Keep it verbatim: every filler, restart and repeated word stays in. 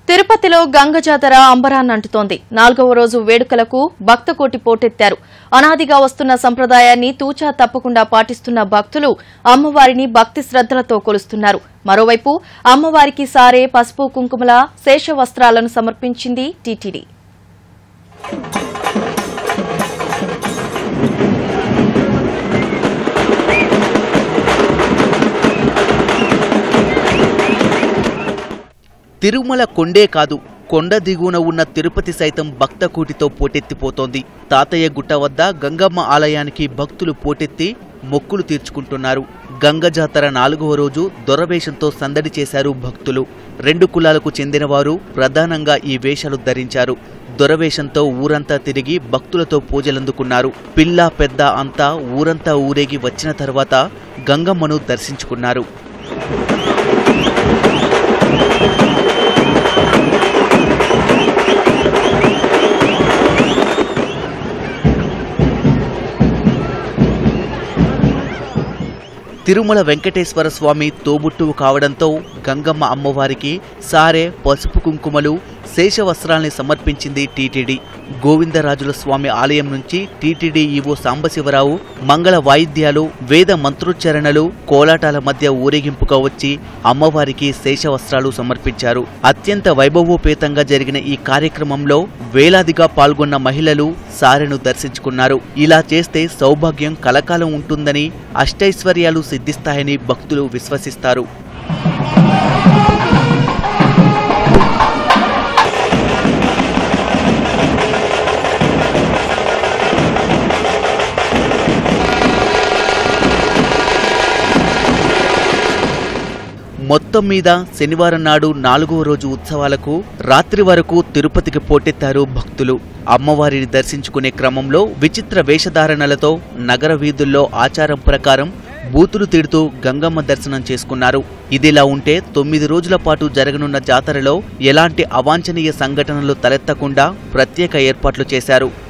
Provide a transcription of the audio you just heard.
తిరుపతిలో గంగ జాతర అంబరాన్నంటుతోంది. నాలుగవ రోజు వేడుకలకు భక్తకోటి పోటెత్తారు. అనాదిగా వస్తున్న సంప్రదాయాన్ని తూచా తప్పకుండా పాటిస్తున్న భక్తులు అమ్మవారిని భక్తి శ్రద్దలతో కొలుస్తున్నారు. మరోవైపు అమ్మవారికి సారే పసుపు కుంకుమల శేష వస్త్రాలను సమర్పించింది టీటీడీ. తిరుమల కొండే కాదు, కొండ దిగువన ఉన్న తిరుపతి సైతం భక్తకూటితో పోటెత్తిపోతోంది. తాతయ్య గుట్ట వద్ద గంగమ్మ ఆలయానికి భక్తులు పోటెత్తి మొక్కులు తీర్చుకుంటున్నారు. గంగ జాతర నాలుగవ రోజు దొరవేషంతో సందడి చేశారు భక్తులు. రెండు కులాలకు చెందినవారు ప్రధానంగా ఈ వేషాలు ధరించారు. దొరవేషంతో ఊరంతా తిరిగి భక్తులతో పూజలందుకున్నారు. పిల్ల పెద్ద అంతా ఊరంతా ఊరేగి వచ్చిన తర్వాత గంగమ్మను దర్శించుకున్నారు. తిరుమల వెంకటేశ్వర స్వామి తోబుట్టువు కావడంతో గంగమ్మ అమ్మవారికి సారే పసుపు కుంకుమలు శేష వస్త్రాల్ని సమర్పించింది టీటీడీ. గోవిందరాజుల స్వామి ఆలయం నుంచి టీటీడీ ఈవో సాంబశివరావు మంగళ వాయిద్యాలు, వేద మంత్రోచ్చరణలు, కోలాటాల మధ్య ఊరేగింపుగా వచ్చి అమ్మవారికి శేష వస్త్రాలు సమర్పించారు. అత్యంత వైభవోపేతంగా జరిగిన ఈ కార్యక్రమంలో వేలాదిగా పాల్గొన్న మహిళలు సారెను దర్శించుకున్నారు. ఇలా చేస్తే సౌభాగ్యం కలకాలం ఉంటుందని, అష్టైశ్వర్యాలు సిద్ధిస్తాయని భక్తులు విశ్వసిస్తారు. మొత్తం మీద శనివారం నాడు నాలుగవ రోజు ఉత్సవాలకు రాత్రి వరకు తిరుపతికి పోటెత్తారు భక్తులు. అమ్మవారిని దర్శించుకునే క్రమంలో విచిత్ర వేషధారణలతో నగర వీధుల్లో ఆచారం ప్రకారం బూతులు తిడుతూ గంగమ్మ దర్శనం చేసుకున్నారు. ఇదిలా ఉంటే తొమ్మిది రోజుల పాటు జరగనున్న జాతరలో ఎలాంటి అవాంఛనీయ సంఘటనలు తలెత్తకుండా ప్రత్యేక ఏర్పాట్లు చేశారు.